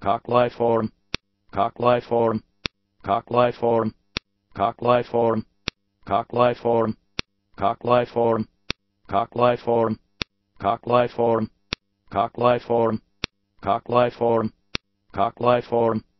Cockliform, cockliform, cockliform, cockliform, cockliform, cockliform, cockliform, cockliform, cockliform, cockliform, cockliform.